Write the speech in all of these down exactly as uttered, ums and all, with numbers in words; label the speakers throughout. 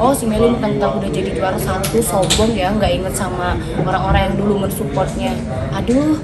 Speaker 1: oh si Meli mentang-mentang udah jadi juara satu sombong ya, nggak inget sama orang-orang yang dulu mensupportnya. Aduh.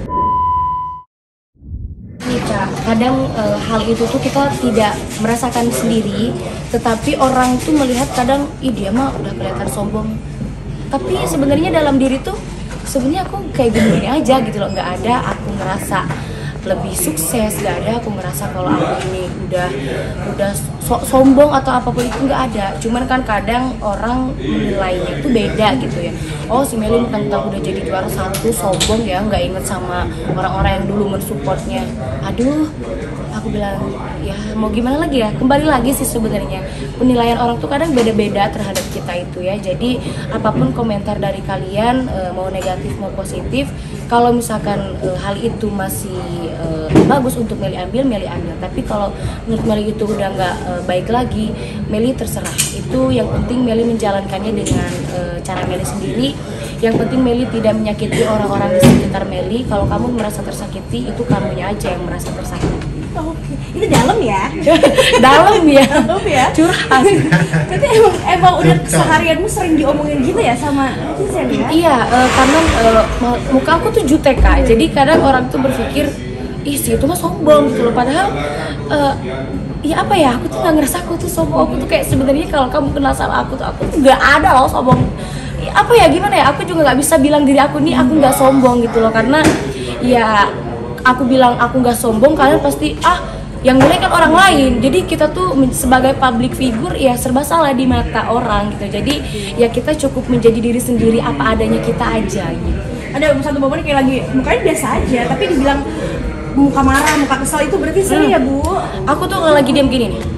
Speaker 1: Nih Kak, kadang e, hal itu tuh kita tidak merasakan sendiri, tetapi orang tuh melihat kadang, ih dia mah udah kelihatan sombong. Tapi sebenarnya dalam diri tuh, sebenarnya aku kayak gini-gini aja gitu loh, nggak ada aku ngerasa lebih sukses, gak ada aku merasa kalau aku ini udah udah so sombong atau apapun itu, nggak ada. Cuman kan kadang orang menilainya itu beda gitu ya. Oh si Meli mentang-mentang udah jadi juara satu sombong ya, nggak inget sama orang-orang yang dulu mensupportnya. Aduh, aku bilang ya mau gimana lagi ya, kembali lagi sih sebenarnya penilaian orang tuh kadang beda-beda terhadap kita itu ya. Jadi apapun komentar dari kalian, mau negatif mau positif, kalau misalkan hal itu masih Uh, bagus untuk Meli ambil, Meli ambil. Tapi kalau menurut Meli itu udah nggak uh, baik lagi, Meli terserah. Itu yang penting Meli menjalankannya dengan uh, cara Meli sendiri. Yang penting Meli tidak menyakiti orang-orang di sekitar Meli. Kalau kamu merasa tersakiti, itu kamunya aja yang merasa tersakiti.
Speaker 2: Oke, itu dalam ya?
Speaker 1: Dalam ya?
Speaker 2: Dalam ya?
Speaker 1: Curhat.
Speaker 2: Tapi emang, emang udah seharianmu sering diomongin gitu ya sama netizen ya?
Speaker 1: Iya, uh, karena uh, muka aku tuh jutek Kak. Jadi kadang orang tuh berpikir, ih sih itu mah sombong gitu loh, padahal uh, ya apa ya, aku tuh nggak ngerasa aku tuh sombong. Aku tuh kayak sebenarnya kalau kamu kenal sama aku tuh, aku tuh nggak ada loh sombong. Ya, apa ya gimana ya, aku juga nggak bisa bilang diri aku nih aku nggak sombong gitu loh, karena ya aku bilang aku nggak sombong, kalian pasti ah yang nilai kan orang lain. Jadi kita tuh sebagai public figure ya serba salah di mata orang gitu. Jadi ya kita cukup menjadi diri sendiri apa adanya kita aja gitu.
Speaker 2: Ada satu momen kayak lagi mukanya biasa aja, tapi dibilang muka marah, muka kesel, itu berarti sering hmm. ya Bu?
Speaker 1: Aku tuh kalau lagi diam gini nih,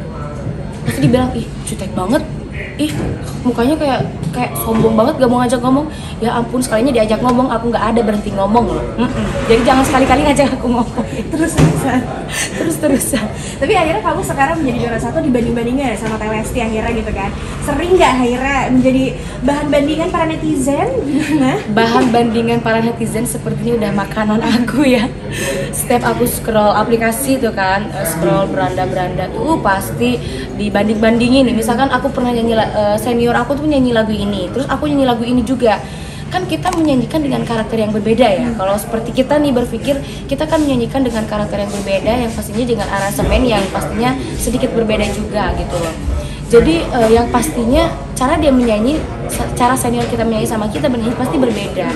Speaker 1: pasti dibilang, ih jutek banget, ih mukanya kayak kayak sombong banget, gak mau ngajak ngomong. Ya ampun, sekalinya diajak ngomong aku nggak ada berhenti ngomong loh. Mm -mm. Jadi jangan sekali-kali ngajak aku ngomong.
Speaker 2: Terus-terusan
Speaker 1: terus-terusan.
Speaker 2: Tapi akhirnya kamu sekarang menjadi juara satu dibanding-bandingnya ya sama Telesti akhirnya gitu kan. Sering nggak akhirnya menjadi bahan bandingan para netizen? Gimana?
Speaker 1: Bahan bandingan para netizen sepertinya udah makanan aku ya. Setiap aku scroll aplikasi tuh kan, scroll beranda-beranda tuh pasti dibanding-bandingin. Misalkan aku pernah nyanyi, uh, senior aku tuh nyanyi lagu ini, terus aku nyanyi lagu ini juga. Kan kita menyanyikan dengan karakter yang berbeda ya. Hmm. Kalau seperti kita nih berpikir, kita kan menyanyikan dengan karakter yang berbeda, yang pastinya dengan aransemen yang pastinya sedikit berbeda juga gitu loh. Jadi uh, yang pastinya cara dia menyanyi, cara senior kita menyanyi sama kita bernyanyi pasti berbeda.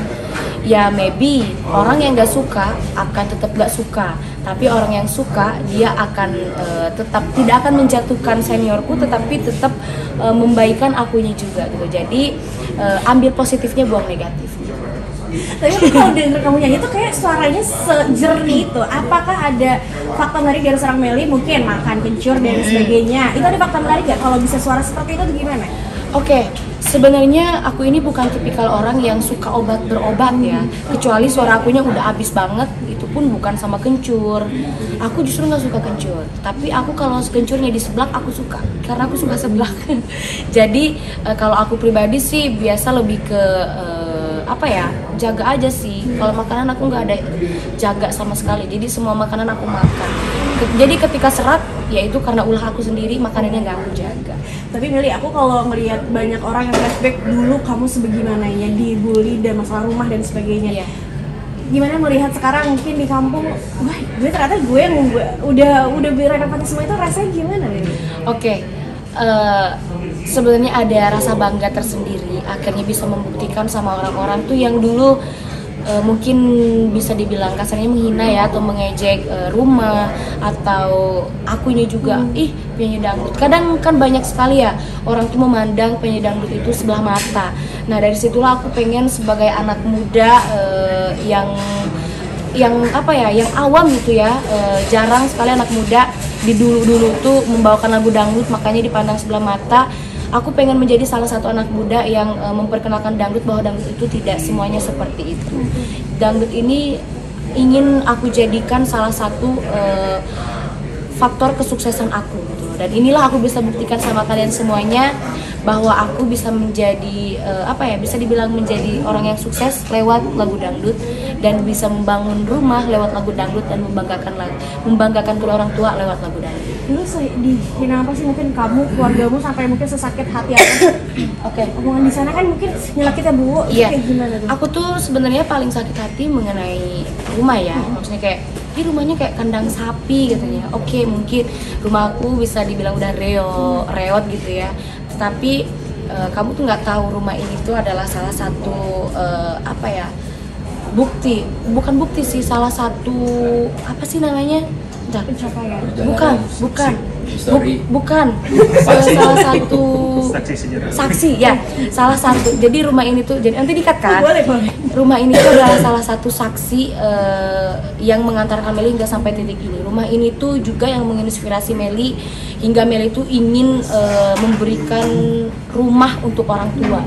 Speaker 1: Ya maybe orang yang gak suka akan tetap gak suka, tapi orang yang suka dia akan uh, tetap tidak akan menjatuhkan seniorku, tetapi tetap uh, membaikkan akunya juga gitu. Jadi uh, ambil positifnya, buang negatifnya.
Speaker 2: Tapi kalau denger kamu nyanyi tuh kayak suaranya sejernih itu. Apakah ada fakta menarik dari seorang Meli? Mungkin makan kencur dan sebagainya. Itu ada fakta menarik gak kalau bisa suara seperti itu tuh gimana?
Speaker 1: Oke, okay. Sebenarnya aku ini bukan tipikal orang yang suka obat berobat ya. Kecuali suara akunya udah habis banget, itu pun bukan sama kencur. Aku justru nggak suka kencur. Tapi aku kalau kencurnya di seblak aku suka, karena aku suka seblak. Jadi kalau aku pribadi sih biasa lebih ke apa ya, jaga aja sih. Kalau makanan aku nggak ada jaga sama sekali, jadi semua makanan aku makan. Jadi ketika serat, ya itu karena ulah aku sendiri, makanannya nggak aku jaga.
Speaker 2: Tapi Meli, aku kalau ngelihat banyak orang yang flashback dulu kamu sebagimananya dibully dan masalah rumah dan sebagainya. Yeah. Gimana melihat sekarang mungkin di kampung, wah gue ternyata gue yang gue, udah udah beradaptasi semua itu, rasanya gimana Meli? Oke.
Speaker 1: Okay. Uh, sebenarnya ada rasa bangga tersendiri akhirnya bisa membuktikan sama orang-orang tuh yang dulu uh, mungkin bisa dibilang kasarnya menghina ya, atau mengejek uh, rumah atau akunya juga, ih penyanyi dangdut. Kadang kan banyak sekali ya orang tuh memandang penyanyi dangdut itu sebelah mata. Nah dari situlah aku pengen sebagai anak muda uh, yang yang apa ya, yang awam gitu ya, e, jarang sekali anak muda di dulu-dulu tuh membawakan lagu dangdut, makanya dipandang sebelah mata. Aku pengen menjadi salah satu anak muda yang e, memperkenalkan dangdut, bahwa dangdut itu tidak semuanya seperti itu. Dangdut ini ingin aku jadikan salah satu e, faktor kesuksesan aku gitu. Dan inilah aku bisa buktikan sama kalian semuanya bahwa aku bisa menjadi uh, apa ya, bisa dibilang menjadi orang yang sukses lewat lagu dangdut, dan bisa membangun rumah lewat lagu dangdut, dan membanggakan membanggakan kedua orang tua lewat lagu dangdut.
Speaker 2: dulu dihina apa sih mungkin kamu, keluargamu sampai mungkin sesakit hati apa?
Speaker 1: Oke.
Speaker 2: Omongan di sana kan mungkin nyelakit ya Bu.
Speaker 1: Iya.
Speaker 2: Kayak gimana tuh?
Speaker 1: Aku tuh sebenarnya paling sakit hati mengenai rumah ya. Maksudnya kayak ini rumahnya kayak kandang sapi katanya. Oke, mungkin rumahku bisa dibilang udah reo, reot gitu ya. Tapi uh, kamu tuh nggak tahu rumah ini tuh adalah salah satu uh, apa ya? Bukti, bukan bukti sih, salah satu apa sih namanya? Bentar.
Speaker 2: Pencapaian.
Speaker 1: Bukan, bukan.
Speaker 3: Story.
Speaker 1: Bu- bukan. Eh, salah satu
Speaker 4: Saksi sejarah.
Speaker 1: saksi ya, salah satu. Jadi rumah ini tuh, jadi nanti dikat kan?
Speaker 2: Boleh, boleh.
Speaker 1: Rumah ini tuh adalah salah satu saksi eh, yang mengantarkan Meli hingga sampai titik ini. Rumah ini tuh juga yang menginspirasi Meli hingga Meli tuh ingin eh, memberikan rumah untuk orang tua.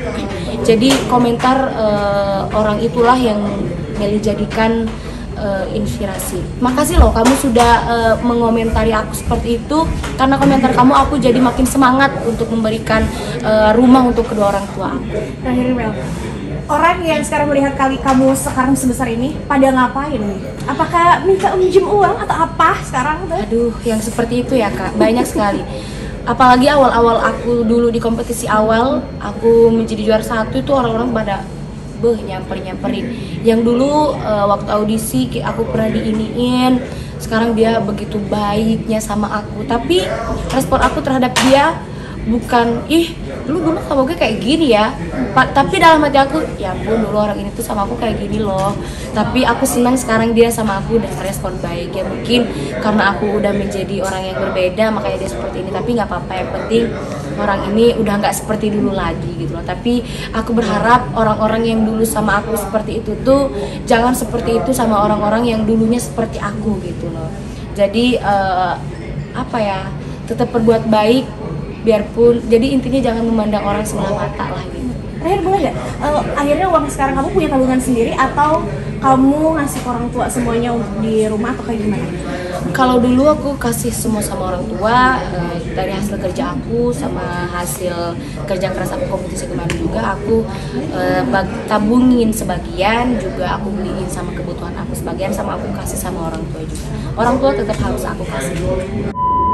Speaker 1: Jadi komentar eh, orang itulah yang Meli jadikan uh, inspirasi. Makasih loh kamu sudah uh, mengomentari aku seperti itu, karena komentar kamu aku jadi makin semangat untuk memberikan uh, rumah untuk kedua orang tua aku.
Speaker 2: Terakhir Mel, orang yang sekarang melihat kali kamu sekarang sebesar ini pada ngapain nih? Apakah minta minjem uang atau apa sekarang tuh?
Speaker 1: Aduh, yang seperti itu ya kak, banyak sekali. Apalagi awal-awal aku dulu di kompetisi awal, aku menjadi juara satu itu orang-orang pada beh nyamper-nyamperin. Yang dulu uh, waktu audisi aku pernah diiniin, sekarang dia begitu baiknya sama aku. Tapi respon aku terhadap dia bukan ih lu dulu sama gue kayak gini ya, pa- tapi dalam hati aku ya ampun dulu orang ini tuh sama aku kayak gini loh. Tapi aku senang sekarang dia sama aku udah respon baik ya, mungkin karena aku udah menjadi orang yang berbeda makanya dia seperti ini. Tapi nggak apa-apa, yang penting orang ini udah nggak seperti dulu lagi gitu loh. Tapi aku berharap orang-orang yang dulu sama aku seperti itu tuh jangan seperti itu sama orang-orang yang dulunya seperti aku gitu loh. Jadi uh, apa ya, tetap berbuat baik biarpun, jadi intinya jangan memandang orang sebelah mata lah gitu.
Speaker 2: Terakhir boleh nggak? Uh, akhirnya uang sekarang kamu punya tabungan sendiri atau kamu ngasih ke orang tua semuanya untuk di rumah atau kayak gimana?
Speaker 1: Kalau dulu aku kasih semua sama orang tua, uh, dari hasil kerja aku sama hasil kerja keras aku kompetisi kemarin juga aku uh, bag- tabungin sebagian, juga aku beliin sama kebutuhan aku sebagian, sama aku kasih sama orang tua juga. Orang tua tetap harus aku kasih.